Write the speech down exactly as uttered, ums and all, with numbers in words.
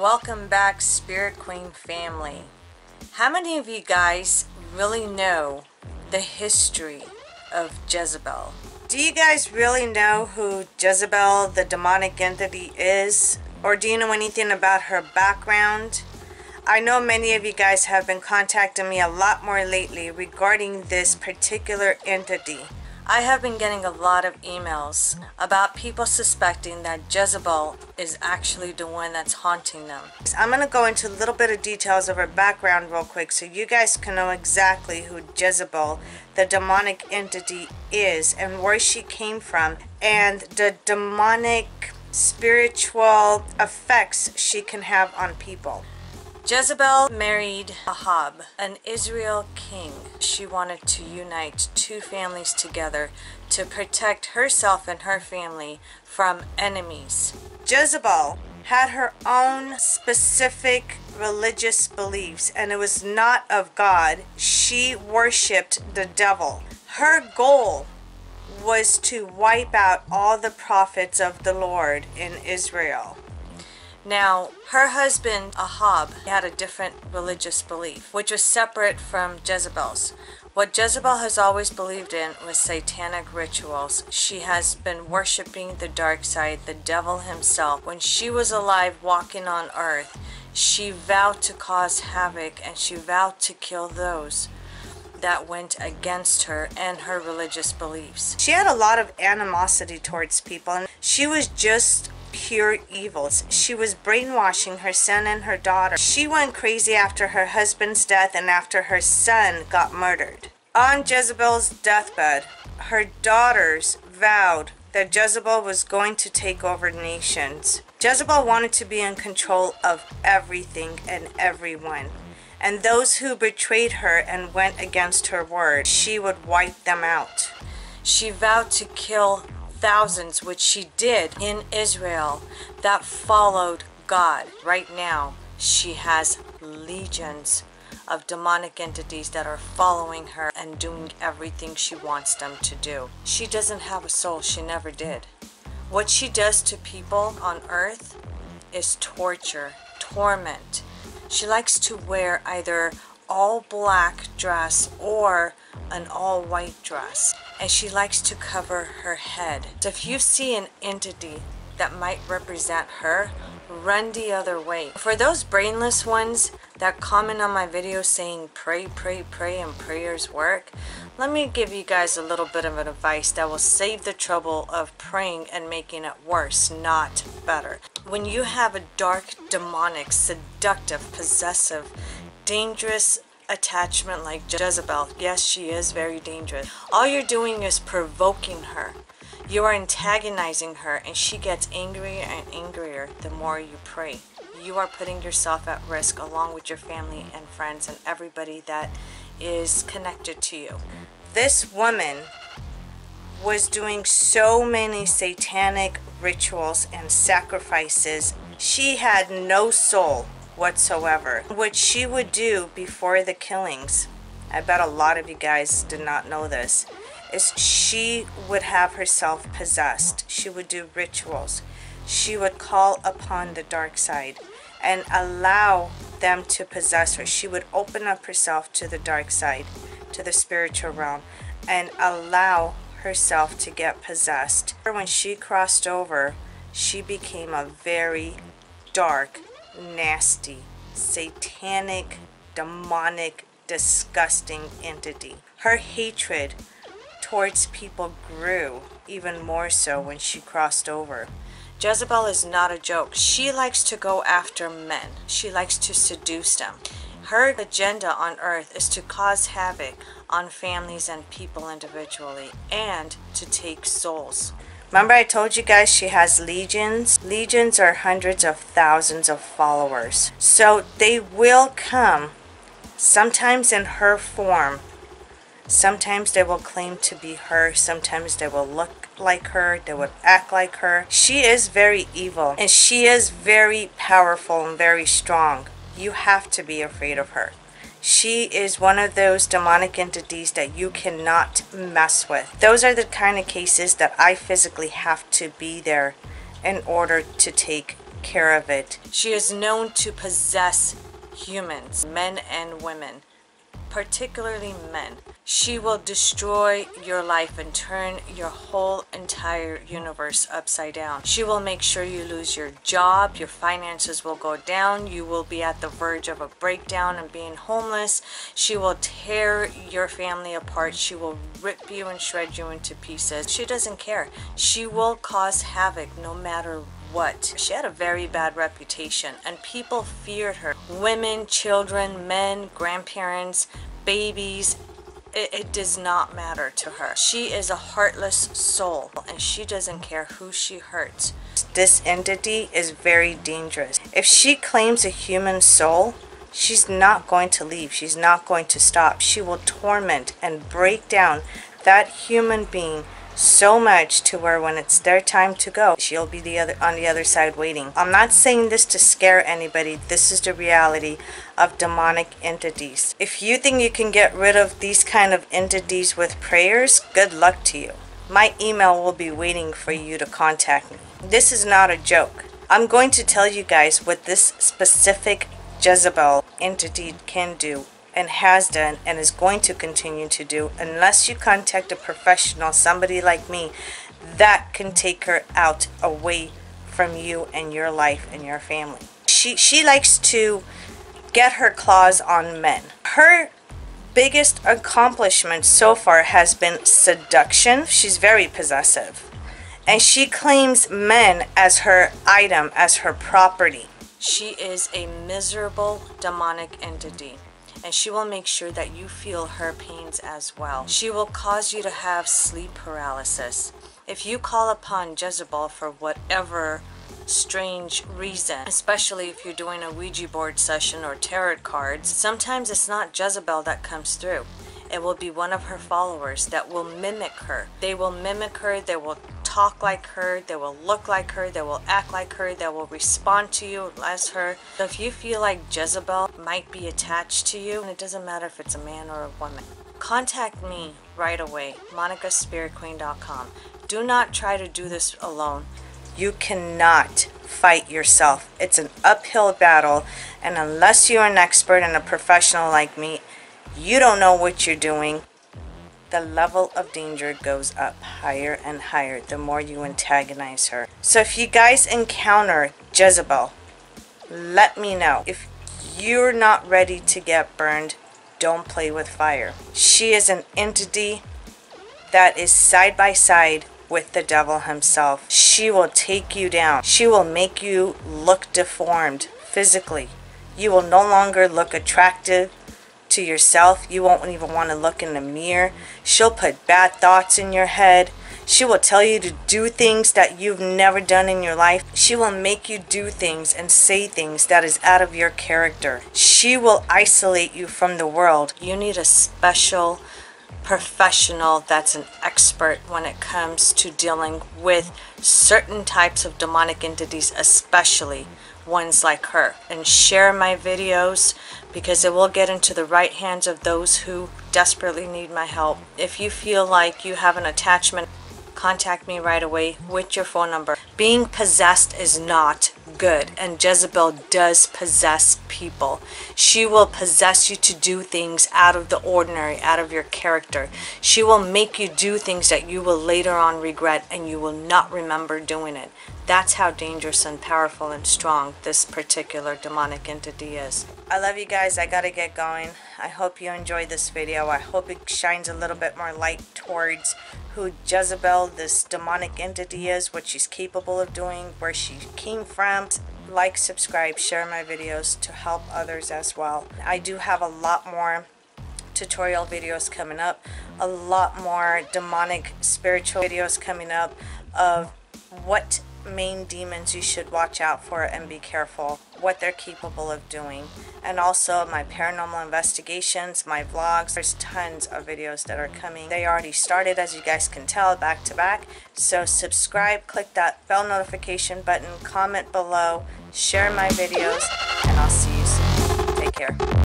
Welcome back, Spirit Queen family. How many of you guys really know the history of Jezebel? Do you guys really know who Jezebel, the demonic entity, is? Or do you know anything about her background? I know many of you guys have been contacting me a lot more lately regarding this particular entity. I have been getting a lot of emails about people suspecting that Jezebel is actually the one that's haunting them. I'm going to go into a little bit of details of her background real quick so you guys can know exactly who Jezebel, the demonic entity, is and where she came from and the demonic spiritual effects she can have on people. Jezebel married Ahab, an Israel king. She wanted to unite two families together to protect herself and her family from enemies. Jezebel had her own specific religious beliefs, and it was not of God. She worshipped the devil. Her goal was to wipe out all the prophets of the Lord in Israel. Now, her husband, Ahab, had a different religious belief, which was separate from Jezebel's. What Jezebel has always believed in was satanic rituals. She has been worshiping the dark side, the devil himself. When she was alive walking on earth, she vowed to cause havoc and she vowed to kill those that went against her and her religious beliefs. She had a lot of animosity towards people, and she was just pure evils. She was brainwashing her son and her daughter. She went crazy after her husband's death and after her son got murdered. On Jezebel's deathbed, her daughters vowed that Jezebel was going to take over nations. Jezebel wanted to be in control of everything and everyone. And those who betrayed her and went against her word, she would wipe them out. She vowed to kill thousands, which she did in Israel, that followed God. Right now, she has legions of demonic entities that are following her and doing everything she wants them to do. She doesn't have a soul. She never did. What she does to people on earth is torture, torment. She likes to wear either all black dress or an all white dress, and she likes to cover her head. So if you see an entity that might represent her, run the other way. For those brainless ones that comment on my videos saying pray, pray, pray and prayers work, let me give you guys a little bit of an advice that will save the trouble of praying and making it worse, not better. When you have a dark, demonic, seductive, possessive, dangerous attachment like Jezebel, yes, she is very dangerous. All you're doing is provoking her. You are antagonizing her, and she gets angrier and angrier the more you pray. You are putting yourself at risk along with your family and friends and everybody that is connected to you. This woman was doing so many satanic rituals and sacrifices. She had no soul whatsoever. What she would do before the killings, I bet a lot of you guys did not know this, is she would have herself possessed. She would do rituals. She would call upon the dark side and allow them to possess her. She would open up herself to the dark side, to the spiritual realm, and allow herself to get possessed. When she crossed over, she became a very dark, nasty, satanic, demonic, disgusting entity. Her hatred towards people grew even more so when she crossed over. Jezebel is not a joke. She likes to go after men. She likes to seduce them. Her agenda on earth is to cause havoc on families and people individually and to take souls. Remember I told you guys she has legions? Legions are hundreds of thousands of followers. So they will come, sometimes in her form. Sometimes they will claim to be her. Sometimes they will look like her. They will act like her. She is very evil, and she is very powerful and very strong. You have to be afraid of her. She is one of those demonic entities that you cannot mess with. Those are the kind of cases that I physically have to be there in order to take care of it. She is known to possess humans, men and women, particularly men. She will destroy your life and turn your whole entire universe upside down. She will make sure you lose your job, your finances will go down, you will be at the verge of a breakdown and being homeless. She will tear your family apart. She will rip you and shred you into pieces. She doesn't care. She will cause havoc no matter what. She had a very bad reputation and people feared her. Women, children, men, grandparents, babies, it, it does not matter to her. She is a heartless soul and she doesn't care who she hurts. This entity is very dangerous. If she claims a human soul, she's not going to leave. She's not going to stop. She will torment and break down that human being so much to where when it's their time to go, she'll be the other on the other side waiting. I'm not saying this to scare anybody. This is the reality of demonic entities. If you think you can get rid of these kind of entities with prayers, good luck to you. My email will be waiting for you to contact me. This is not a joke. I'm going to tell you guys what this specific Jezebel entity can do and has done and is going to continue to do, unless you contact a professional, somebody like me, that can take her out away from you and your life and your family. She, she likes to get her claws on men. Her biggest accomplishment so far has been seduction. She's very possessive. And she claims men as her item, as her property. She is a miserable demonic entity. And she will make sure that you feel her pains as well. She will cause you to have sleep paralysis. If you call upon Jezebel for whatever strange reason, especially if you're doing a Ouija board session or tarot cards, sometimes it's not Jezebel that comes through. It will be one of her followers that will mimic her. They will mimic her, they will talk like her, they will look like her, they will act like her, they will respond to you as her. So if you feel like Jezebel might be attached to you, and it doesn't matter if it's a man or a woman, contact me right away, monica spirit queen dot com. Do not try to do this alone. You cannot fight yourself. It's an uphill battle, and unless you're an expert and a professional like me, you don't know what you're doing. The level of danger goes up higher and higher the more you antagonize her. So if you guys encounter Jezebel, let me know. If you're not ready to get burned, don't play with fire. She is an entity that is side by side with the devil himself. She will take you down. She will make you look deformed physically. You will no longer look attractive to yourself. You won't even want to look in the mirror. She'll put bad thoughts in your head. She will tell you to do things that you've never done in your life. She will make you do things and say things that is out of your character. She will isolate you from the world. You need a special professional that's an expert when it comes to dealing with certain types of demonic entities, especially ones like her. And share my videos because it will get into the right hands of those who desperately need my help. If you feel like you have an attachment, contact me right away with your phone number. Being possessed is not good, and Jezebel does possess people. She will possess you to do things out of the ordinary, out of your character. She will make you do things that you will later on regret and you will not remember doing it. That's how dangerous and powerful and strong this particular demonic entity is. I love you guys. I gotta get going. I hope you enjoyed this video. I hope it shines a little bit more light towards who Jezebel, this demonic entity, is, what she's capable of doing, where she came from. Like, subscribe, share my videos to help others as well. I do have a lot more tutorial videos coming up, a lot more demonic spiritual videos coming up of what main demons you should watch out for and be careful, what they're capable of doing, and also my paranormal investigations, my vlogs. There's tons of videos that are coming. They already started, as you guys can tell, back to back. So subscribe, click that bell notification button, comment below, share my videos, and I'll see you soon. Take care.